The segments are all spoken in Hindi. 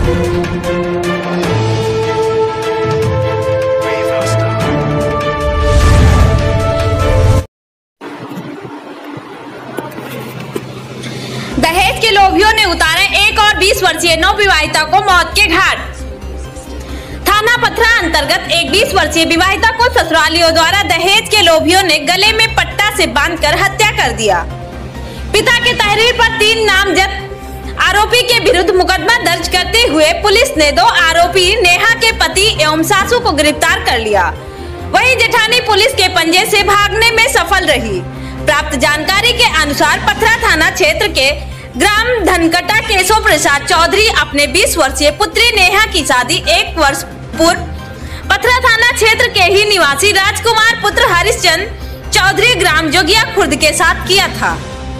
दहेज के लोभियों ने उतारे एक और 20 वर्षीय नवविवाहिता को मौत के घाट। थाना पथरा अंतर्गत एक 20 वर्षीय विवाहिता को ससुरालियों द्वारा दहेज के लोभियों ने गले में पट्टा से बांधकर हत्या कर दिया। पिता के तहरीर पर 3 नामजद आरोपी के विरुद्ध मुकदमा दर्ज करते हुए पुलिस ने 2 आरोपी नेहा के पति एवं सासू को गिरफ्तार कर लिया। वहीं जेठानी पुलिस के पंजे से भागने में सफल रही। प्राप्त जानकारी के अनुसार पथरा थाना क्षेत्र के ग्राम धनकटा केशव प्रसाद चौधरी अपने 20 वर्षीय पुत्री नेहा की शादी 1 वर्ष पूर्व पथरा थाना क्षेत्र के ही निवासी राजकुमार पुत्र हरिश्चंद्र चौधरी ग्राम जोगिया खुर्द के साथ किया था,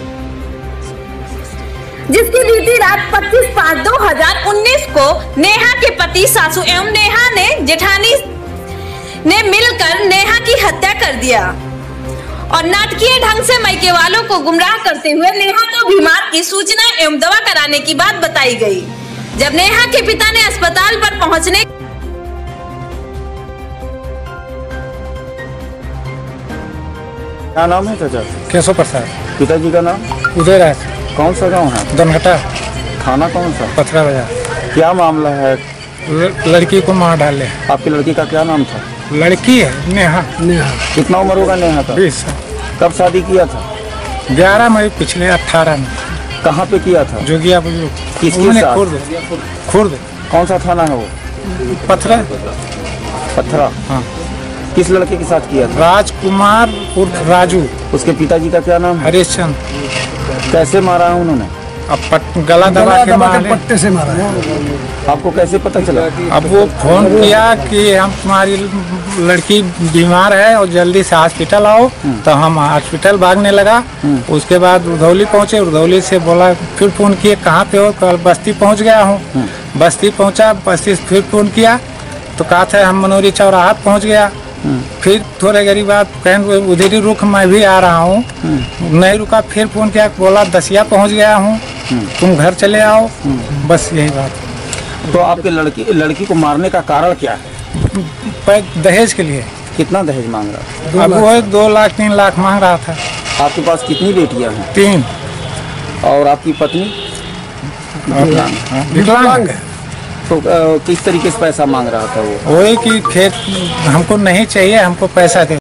जिसकी बीती रात 25/5/2019 को नेहा के पति सासू एवं नेहा ने जेठानी ने मिलकर नेहा की हत्या कर दिया और नाटकीय ढंग से मायके वालों को गुमराह करते हुए नेहा को बीमार की सूचना एवं दवा कराने की बात बताई गई। जब नेहा के पिता ने अस्पताल पर पहुंचने क्या नाम है चाचा? केशव प्रसाद। पिताजी का नाम? उदय राय। कौन सा गांव है? धनघटा। थाना कौन सा? पथरा बाजार। क्या मामला है? लड़की को मार डाले। आपकी लड़की का क्या नाम था? लड़की है नेहा। कितना उम्र होगा नेहा का? 20। कब शादी किया था? 11 मई पिछले 18 में। कहाँ पे किया था? जोगिया। किसके साथ? खुर्द। कौन सा थाना है वो? पथरा। पथरा। हाँ। किस लड़के के साथ किया था? राजकुमार उर्फ राजू। उसके पिताजी का क्या नाम है? हरिश्चंद्र। कैसे मारा है उन्होंने? अब गला दबा के पट्टे से मारा है। आपको कैसे पता चला? अब वो फोन किया कि हम तुम्हारी लड़की बीमार है और जल्दी से हॉस्पिटल आओ, तो हम हॉस्पिटल भागने लगा। उसके बाद रुधौली पहुंचे, रुधौली से बोला, फिर फोन किए कहाँ पे हो? कल बस्ती पहुंच गया हूँ। बस्ती पहुंचा, बस्ती से फिर फोन किया तो कहा था हम मनोरी चौराहा पहुंच गया। फिर थोड़े गरीब बात कहें उधर ही रुक, मैं भी आ रहा हूँ। नहीं रुका, फिर फोन किया, बोला दसिया पहुँच गया हूँ, तुम घर चले आओ। बस यही बात। तो आपके लड़की को मारने का कारण क्या है? दहेज के लिए। कितना दहेज मांग रहा था? अब वो 2 लाख 3 लाख मांग रहा था। आपके पास कितनी बेटियां हैं? 3। और आपकी पत्नी विकलांग है। तो किस तरीके से पैसा मांग रहा था वो? वही कि खेत हमको नहीं चाहिए, हमको पैसा दे।